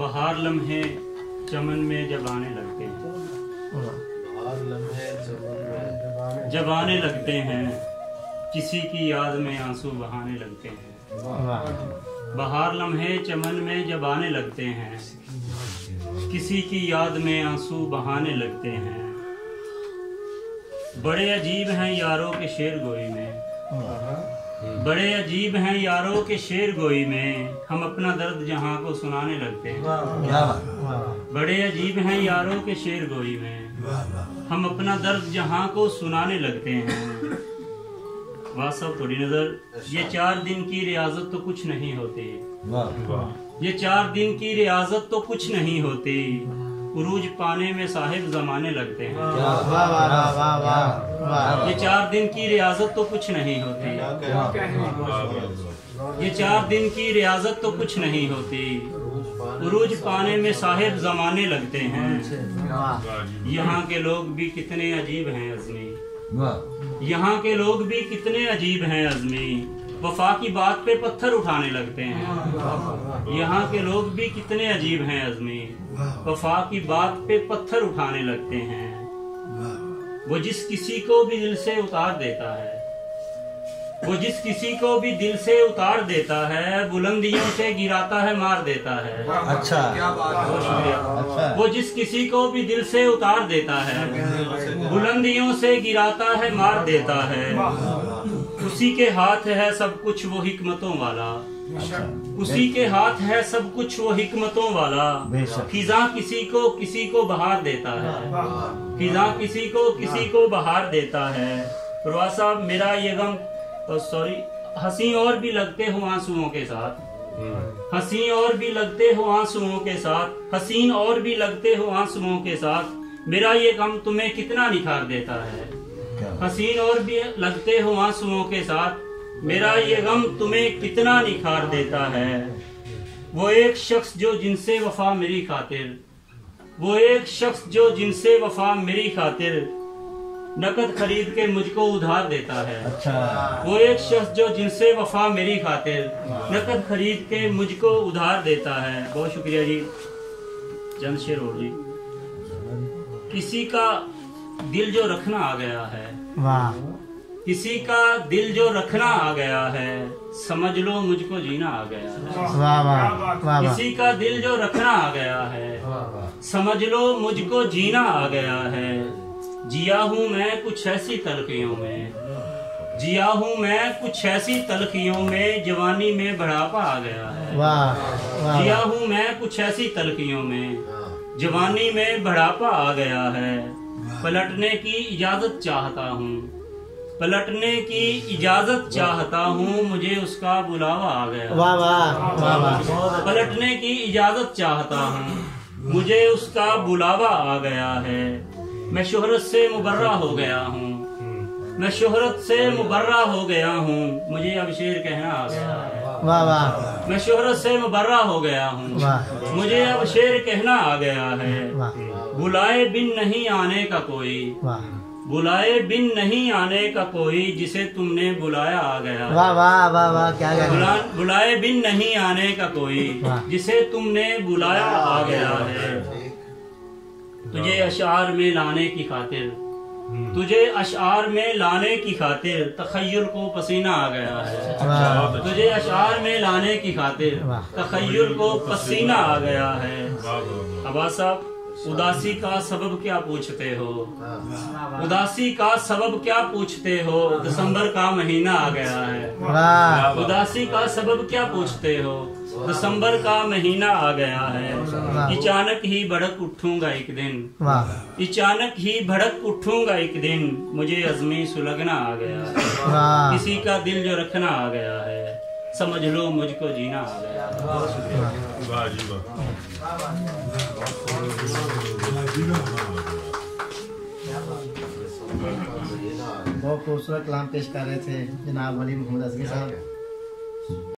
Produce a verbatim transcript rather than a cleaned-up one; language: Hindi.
बहार लम्हे चमन में जब आने लगते हैं, बहार लम्हे चमन में जब आने लगते हैं, किसी की याद में आंसू बहाने लगते हैं। बहार लम्हे चमन में जब आने लगते हैं, किसी की याद में आंसू बहाने लगते हैं। बड़े अजीब हैं यारों के शेर गोई में, बड़े अजीब हैं यारों के शेर गोई में, हम अपना दर्द जहां को सुनाने लगते हैं। बड़े अजीब हैं यारों के शेर गोई में, हम अपना दर्द जहां को सुनाने लगते हैं। वाह साहब थोड़ी नजर, ये चार दिन की रियाजत तो कुछ नहीं होती, ये चार दिन की रियाजत तो कुछ नहीं होती, उरूज पाने में साहिब जमाने लगते हैं। ये चार दिन की रियाजत तो कुछ नहीं होती, ये चार दिन की रियाजत तो कुछ नहीं होती, उरूज पाने में साहिब जमाने लगते हैं। यहाँ के लोग भी कितने अजीब हैं अज़मी, यहाँ के लोग भी कितने अजीब हैं अज़मी, वफा की बात पे पत्थर उठाने लगते हैं। यहाँ के लोग भी कितने अजीब हैं अज़मी, वफा की बात पे पत्थर उठाने लगते हैं। वो जिस किसी को भी दिल से उतार देता है, वो जिस किसी को भी दिल से उतार देता है, बुलंदियों से गिराता है मार देता है। अच्छा, बहुत शुक्रिया। अच्छा। वो जिस किसी को भी दिल से उतार देता है, बुलंदियों से गिराता है मार देता है। उसी के हाथ है सब कुछ वो हिकमतों वाला, उसी के हाथ है सब कुछ वो हिकमतों वाला। खिजा किसी को किसी को बहार देता है, खिजा किसी को किसी को बहार देता है। प्रवाह साहब मेरा ये गम सॉरी हंसी और भी लगते हो आंसुओं के साथ, हंसी और भी लगते हो आंसुओं के साथ, हसीन और भी लगते हो आंसुओं के साथ। मेरा ये गम तुम्हें कितना निखार देता है, हसीन और भी लगते हो आंसुओं के साथ, मेरा ये गम तुम्हें कितना निखार देता है। वो एक शख्स जो जिनसे वफा मेरी खातिर, वो एक शख्स जो जिनसे वफा मेरी खातिर, नकद खरीद के मुझको उधार देता है। अच्छा। वो एक शख्स जो जिनसे वफा मेरी खातिर, नकद खरीद के मुझको उधार देता है। बहुत शुक्रिया जी। चंद शेर और जी। किसी का दिल जो रखना आ गया है, वाह, किसी का दिल जो रखना आ गया है, समझ लो मुझको जीना आ गया है। वाह वाह वाह। किसी का दिल जो रखना आ गया है, समझ लो मुझको जीना आ गया है। जिया हूँ मैं कुछ ऐसी तलखियों में, जिया हूँ मैं कुछ ऐसी तलखियों में, जवानी में बढ़ापा आ गया है। वाह, जिया हूँ मैं कुछ ऐसी तलखियों में, जवानी में बढ़ापा आ गया है। पलटने की इजाजत चाहता हूँ, पलटने की इजाजत चाहता हूँ, मुझे उसका बुलावा आ गया। वाह वाह वाह। पलटने की इजाजत चाहता हूँ, मुझे उसका बुलावा आ गया है। मैं शोहरत से मुबर्रा हो गया हूँ, मैं शोहरत से मुबर्रा हो गया हूँ, मुझे अब शेर कहना आ गया है। वाह वाह। मैं शोहरत से मुबर्रा हो गया हूँ, मुझे अब शेर कहना आ गया है। बुलाए बिन नहीं आने का कोई, बुलाए बिन नहीं आने का कोई, जिसे तुमने बुलाया आ गया। वाह वाह वाह वाह। क्या बुला, बुलाए बिन नहीं आने का कोई, जिसे तुमने बुलाया आ गया है। तुझे अशार में लाने की खातिर, तुझे अशार में लाने की खातिर, तखय्युल को पसीना आ गया है। तुझे अशार में लाने की खातिर, तखय्युल को पसीना आ गया है। अब्बा साहब उदासी का सबब क्या पूछते हो, उदासी का सबब क्या पूछते हो, दिसंबर का महीना आ गया है। उदासी का सबब क्या पूछते हो, दिसंबर का महीना आ गया है। अचानक ही भड़क उठूंगा एक दिन, अचानक ही भड़क उठूंगा एक दिन, मुझे अज़मी सुलगना आ गया है। किसी का दिल जो रखना आ गया है, समझ लो मुझको जीना आ गया है। बहुत खूबसूरत कलाम पेश कर रहे थे जनाब वली मोहम्मद असगी साहब।